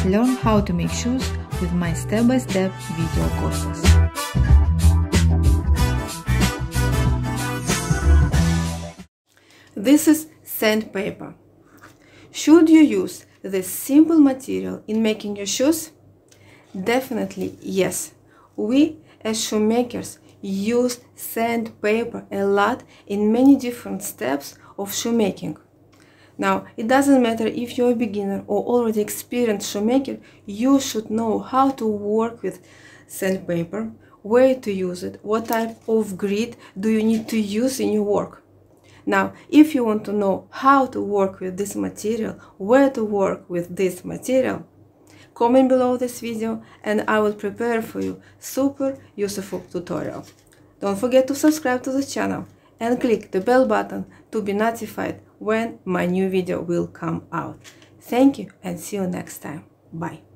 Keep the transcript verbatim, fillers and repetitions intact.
Learn how to make shoes with my step-by-step video courses. This is sandpaper. Should you use this simple material in making your shoes? Definitely yes. We as shoemakers use sandpaper a lot in many different steps of shoemaking. Now, it doesn't matter if you're a beginner or already experienced shoemaker, you should know how to work with sandpaper, where to use it, what type of grit do you need to use in your work. Now, if you want to know how to work with this material, where to work with this material, comment below this video and I will prepare for you super useful tutorial. Don't forget to subscribe to the channel and click the bell button to be notified when my new video will come out. Thank you and see you next time. Bye.